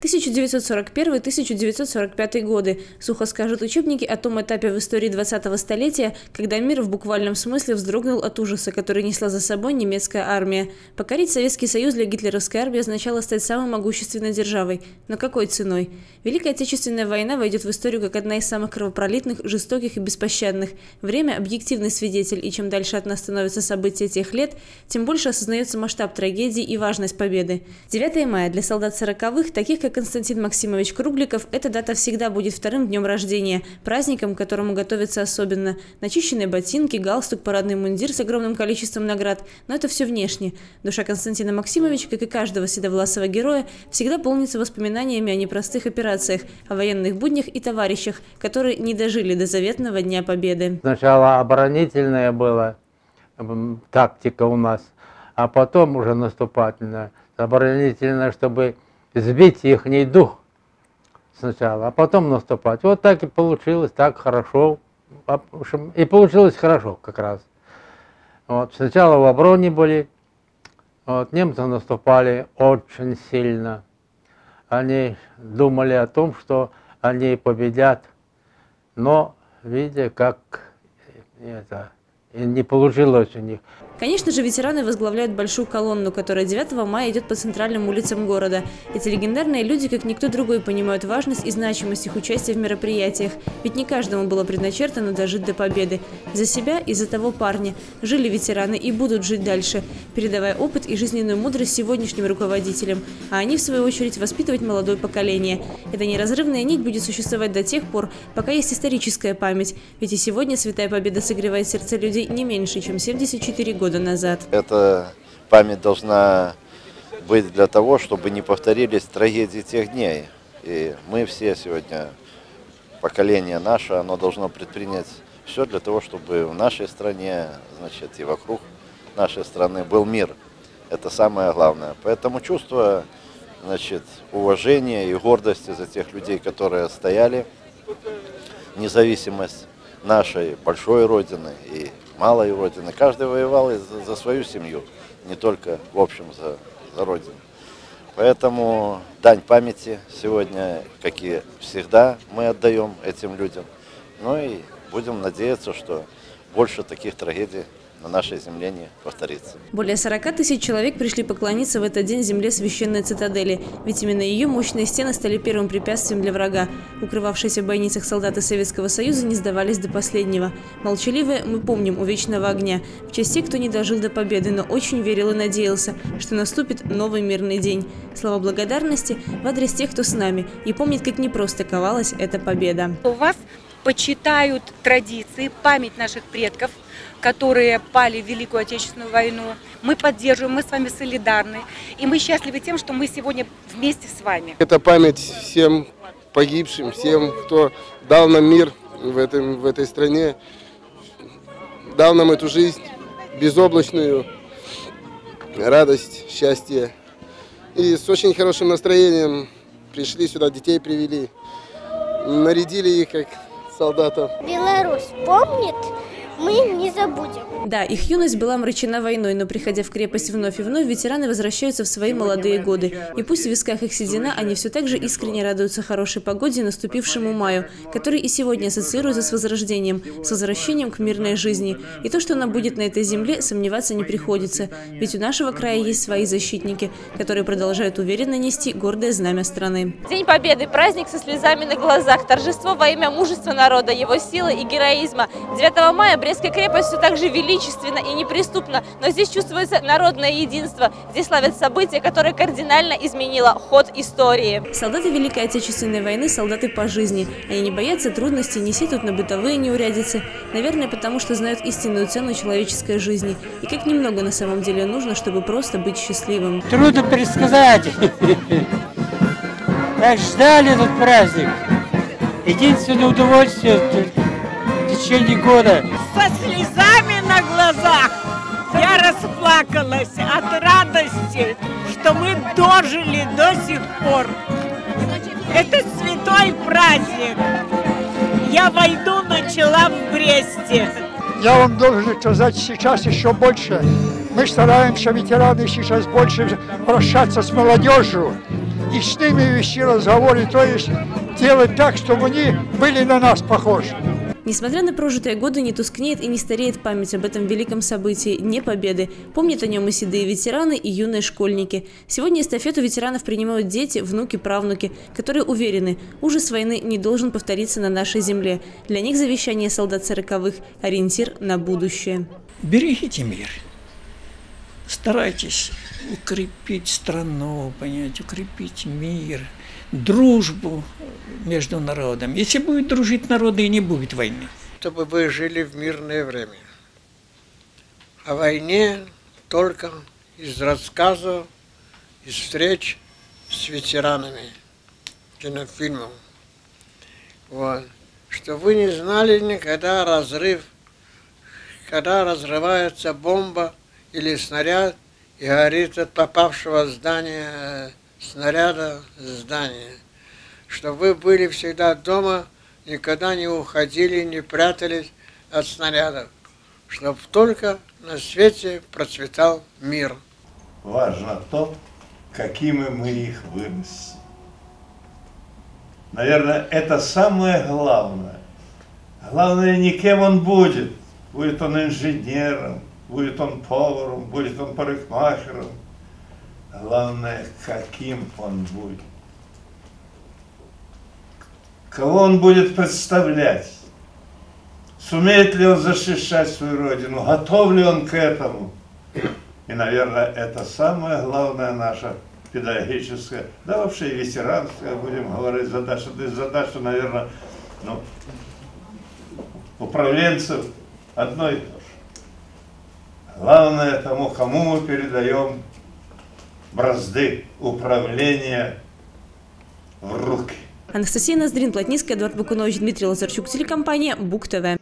1941-1945 годы. Сухо скажут учебники о том этапе в истории 20-го столетия, когда мир в буквальном смысле вздрогнул от ужаса, который несла за собой немецкая армия. Покорить Советский Союз для гитлеровской армии означало стать самой могущественной державой. Но какой ценой? Великая Отечественная война войдет в историю как одна из самых кровопролитных, жестоких и беспощадных. Время – объективный свидетель, и чем дальше от нас становятся события тех лет, тем больше осознается масштаб трагедии и важность победы. 9 мая для солдат 40-х, таких как Константин Максимович Кругликов, эта дата всегда будет вторым днем рождения, праздником, к которому готовятся особенно. Начищенные ботинки, галстук, парадный мундир с огромным количеством наград. Но это все внешне. Душа Константина Максимовича, как и каждого седовласого героя, всегда полнится воспоминаниями о непростых операциях, о военных буднях и товарищах, которые не дожили до заветного Дня Победы. Сначала оборонительная была тактика у нас, а потом уже наступательная. Оборонительная, чтобы сбить их дух сначала, а потом наступать. Вот так и получилось, так хорошо. И получилось хорошо как раз. Вот. Сначала в обороне были, вот. Немцы наступали очень сильно. Они думали о том, что они победят, но видя, как это не получилось у них. Конечно же, ветераны возглавляют большую колонну, которая 9 мая идет по центральным улицам города. Эти легендарные люди, как никто другой, понимают важность и значимость их участия в мероприятиях. Ведь не каждому было предначертано дожить до победы. За себя и за того парня жили ветераны и будут жить дальше, передавая опыт и жизненную мудрость сегодняшним руководителям. А они, в свою очередь, воспитывать молодое поколение. Эта неразрывная нить будет существовать до тех пор, пока есть историческая память. Ведь и сегодня Святая Победа согревает сердца людей не меньше, чем 74 года назад. Эта память должна быть для того, чтобы не повторились трагедии тех дней. И мы все сегодня, поколение наше, оно должно предпринять все для того, чтобы в нашей стране, значит, и вокруг нашей страны был мир. Это самое главное. Поэтому чувство, значит, уважения и гордости за тех людей, которые стояли, независимость нашей большой Родины и малой Родины. Каждый воевал за свою семью, не только, в общем, за Родину. Поэтому дань памяти сегодня, как и всегда, мы отдаем этим людям. Ну и будем надеяться, что больше таких трагедий на нашей земле не повторится. Более 40 тысяч человек пришли поклониться в этот день земле священной цитадели. Ведь именно ее мощные стены стали первым препятствием для врага. Укрывавшиеся в бойницах солдаты Советского Союза не сдавались до последнего. Молчаливые мы помним у вечного огня. В честь тех, кто не дожил до победы, но очень верил и надеялся, что наступит новый мирный день. Слова благодарности в адрес тех, кто с нами и помнит, как непросто ковалась эта победа. У вас почитают традиции, память наших предков, которые пали в Великую Отечественную войну. Мы поддерживаем, мы с вами солидарны. И мы счастливы тем, что мы сегодня вместе с вами. Это память всем погибшим, всем, кто дал нам мир в этой стране, дал нам эту жизнь безоблачную, радость, счастье. И с очень хорошим настроением пришли сюда, детей привели, нарядили их как солдатов. Беларусь помнит, мы не забудем. Да, их юность была омрачена войной, но приходя в крепость вновь и вновь, ветераны возвращаются в свои молодые годы. И пусть в висках их седина, они все так же искренне радуются хорошей погоде и наступившему маю, который и сегодня ассоциируется с возрождением, с возвращением к мирной жизни. И то, что она будет на этой земле, сомневаться не приходится. Ведь у нашего края есть свои защитники, которые продолжают уверенно нести гордое знамя страны. День Победы – праздник со слезами на глазах, торжество во имя мужества народа, его силы и героизма. 9 мая Брестская крепость все так же величественно и неприступно, но здесь чувствуется народное единство. Здесь славят события, которые кардинально изменило ход истории. Солдаты Великой Отечественной войны – солдаты по жизни. Они не боятся трудностей, не сетуют на бытовые неурядицы. Наверное, потому что знают истинную цену человеческой жизни. И как немного на самом деле нужно, чтобы просто быть счастливым. Трудно предсказать. Так ждали этот праздник. Единственное удовольствие в течение года. Со слезами на глазах я расплакалась от радости, что мы дожили до сих пор. Это святой праздник. Я войну начала в Бресте. Я вам должен сказать сейчас еще больше. Мы стараемся, ветераны, сейчас больше прощаться с молодежью. и с ними вести разговоры, то есть делать так, чтобы они были на нас похожи. Несмотря на прожитые годы, не тускнеет и не стареет память об этом великом событии – Дне Победы. Помнят о нем и седые ветераны, и юные школьники. Сегодня эстафету ветеранов принимают дети, внуки, правнуки, которые уверены, ужас войны не должен повториться на нашей земле. Для них завещание солдат 40-х – ориентир на будущее. Берегите мир. Старайтесь укрепить страну, понимаете, укрепить мир, дружбу между народами. Если будут дружить народы, и не будет войны. Чтобы вы жили в мирное время. О войне только из рассказов, из встреч с ветеранами кинофильмов. Вот. Что вы не знали никогда разрыв, когда разрывается бомба или снаряд, и горит от попавшего здания, снаряда здания. Что вы были всегда дома, никогда не уходили, не прятались от снарядов. Чтобы только на свете процветал мир. Важно то, какими мы их вырастим. Наверное, это самое главное. Главное, не кем он будет. Будет он инженером, будет он поваром, будет он парикмахером. Главное, каким он будет. Кого он будет представлять. Сумеет ли он защищать свою родину, готов ли он к этому. И, наверное, это самая главная наша педагогическая, да вообще и ветеранская, будем говорить, задача. То есть задача, наверное, управленцев одно и то же. Главное тому, кому мы передаем бразды управления в руки. Анастасия Ноздрин, Плотницкая, Эдуард Бакунович, Дмитрий Лазарчук, телекомпания БУК ТВ.